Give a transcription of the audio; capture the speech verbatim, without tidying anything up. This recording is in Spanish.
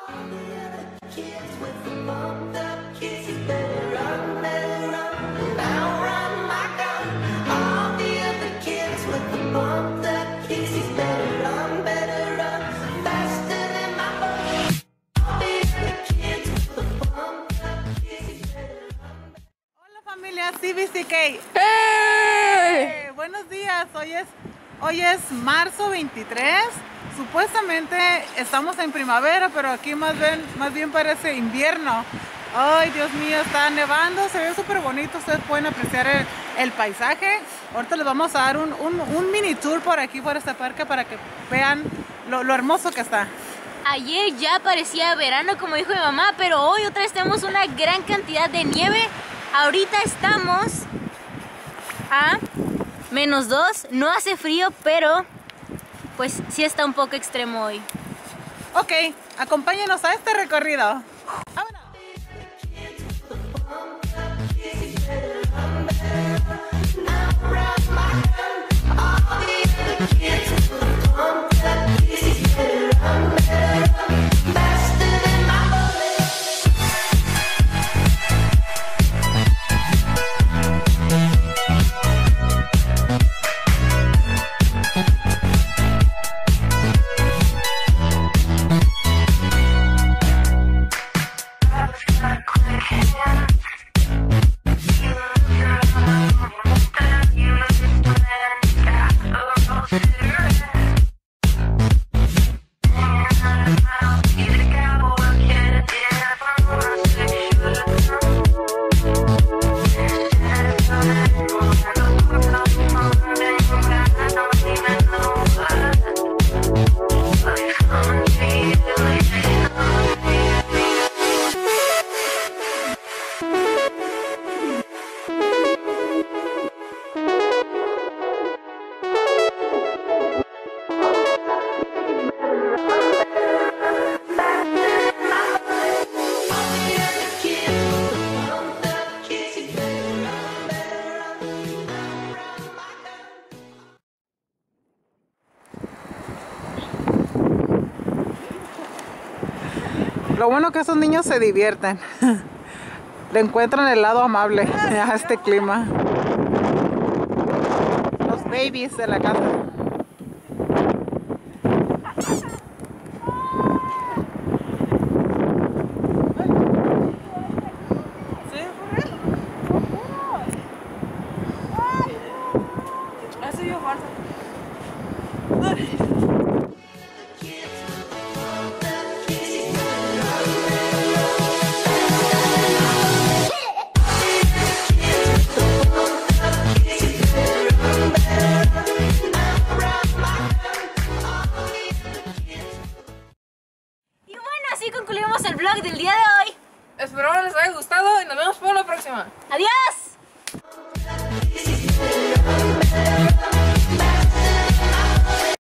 C B C K. ¡Hey! ¡Hey! Buenos días, hoy es, hoy es marzo veintitrés. Supuestamente estamos en primavera, pero aquí más bien, más bien parece invierno. Ay, Dios mío, está nevando, se ve súper bonito. Ustedes pueden apreciar el, el paisaje. Ahorita les vamos a dar un, un, un mini tour por aquí, por este parque, para que vean lo, lo hermoso que está. Ayer ya parecía verano, como dijo mi mamá, pero hoy otra vez tenemos una gran cantidad de nieve. Ahorita estamos a menos dos, no hace frío, pero pues sí está un poco extremo hoy. Ok, acompáñenos a este recorrido. ¡Vámonos! Lo bueno que esos niños se divierten. Le encuentran el lado amable a este clima. Los babies de la casa. Así concluimos el vlog del día de hoy. Esperamos les haya gustado y nos vemos para la próxima. ¡Adiós!